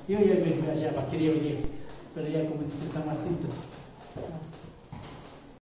Yo ya me allá, quería venir, pero ya como dicen, están más tintas.